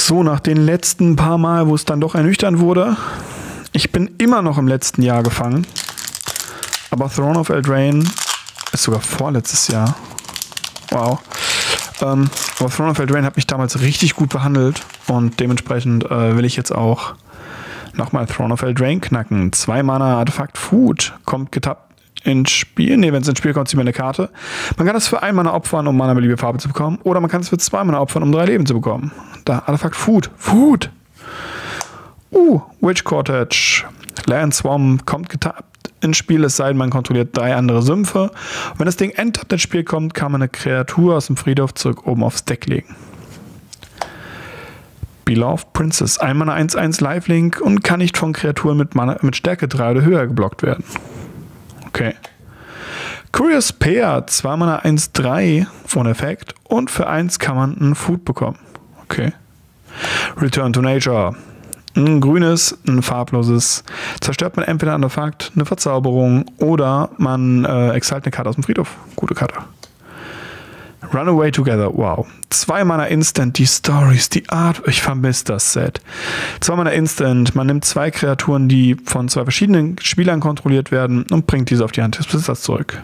So, nach den letzten paar Mal, wo es dann doch ernüchternd wurde. Ich bin immer noch im letzten Jahr gefangen. Aber Throne of Eldraine ist sogar vorletztes Jahr. Wow. Aber Throne of Eldraine hat mich damals richtig gut behandelt. Und dementsprechend will ich jetzt auch nochmal Throne of Eldraine knacken. 2 Mana Artefakt Food. Kommt getappt ins Spiel. Ne, wenn es ins Spiel kommt, zieht man eine Karte. Man kann das für 1 Mana opfern, um Mana beliebige Farbe zu bekommen. Oder man kann es für 2 Mana opfern, um 3 Leben zu bekommen. Da, Artefakt Food. Food! Witch Cortege. Land Swamp kommt getappt ins Spiel, es sei denn, man kontrolliert 3 andere Sümpfe. Und wenn das Ding enttappt ins Spiel kommt, kann man eine Kreatur aus dem Friedhof zurück oben aufs Deck legen. Beloved Princess. 1 Mana 1/1 Lifelink und kann nicht von Kreaturen mit Stärke 3 oder höher geblockt werden. Okay. Curious Pair, 2 Mana 1/3 ohne Effekt und für 1 kann man ein Food bekommen. Okay. Return to Nature. Ein grünes, ein farbloses. Zerstört man entweder ein Artefakt, eine Verzauberung oder man exalt eine Karte aus dem Friedhof. Gute Karte. Runaway Together, wow. 2 Mana Instant, die Stories, die Art, ich vermisse das Set. 2 Mana Instant, man nimmt 2 Kreaturen, die von 2 verschiedenen Spielern kontrolliert werden und bringt diese auf die Hand des Besitzers zurück.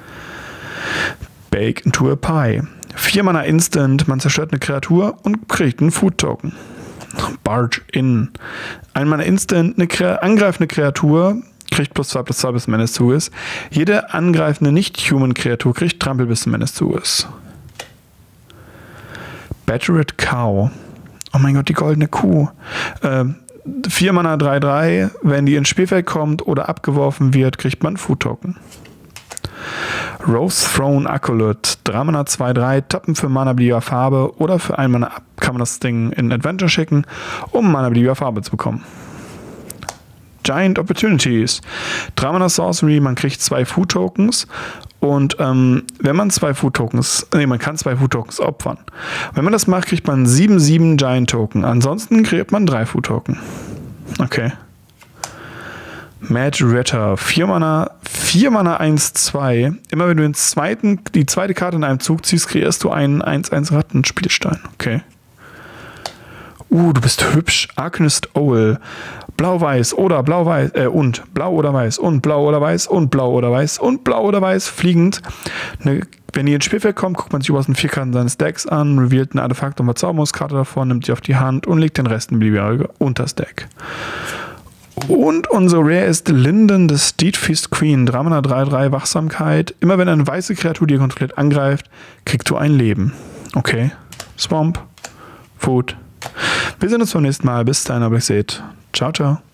Bake into a Pie. 4 Mana Instant, man zerstört eine Kreatur und kriegt einen Food Token. Barge In. 1 Mana Instant, eine angreifende Kreatur kriegt +2/+2 bis zum Ende des Zuges. Jede angreifende Nicht-Human-Kreatur kriegt Trampel bis zum Ende des Zuges. Battered Cow. Oh mein Gott, die goldene Kuh. 4 Mana 3/3. Wenn die ins Spielfeld kommt oder abgeworfen wird, kriegt man Food Token. Rose Throne Acolyte. 3 Mana 2/3. Tappen für Mana beliebiger Farbe oder für 1 Mana ab kann man das Ding in Adventure schicken, um Mana beliebiger Farbe zu bekommen. Giant Opportunities. 3 Mana Sorcery, man kriegt 2 Food Tokens und wenn man 2 Food Tokens, man kann 2 Food Tokens opfern. Wenn man das macht, kriegt man 7/7 Giant Token. Ansonsten kriegt man 3 Food Token. Okay. Mad Ritter. 4 Mana 1/2. Immer wenn du die zweite Karte in einem Zug ziehst, kreierst du einen 1/1 Rattenspielstein. Okay. Du bist hübsch. Arcanist Owl. Blau-Weiß oder Blau-Weiß und Blau oder Weiß und Blau oder Weiß und Blau oder Weiß und Blau oder Weiß fliegend. Wenn die ins Spielfeld kommt, guckt man sich aus den 4 Karten seines Decks an, revealt ein Artefakt und Verzauberungskarte davon, nimmt sie auf die Hand und legt den Rest in beliebige unter das Deck. Und unsere Rare ist Linden, the Steedfast Queen. 3 Mana 3/3 Wachsamkeit. Immer wenn eine weiße Kreatur, die ihr kontrolliert, angreift, kriegst du ein Leben. Okay. Swamp. Food. Wir sehen uns beim nächsten Mal. Bis dahin, aber ich seht. Ciao, ciao.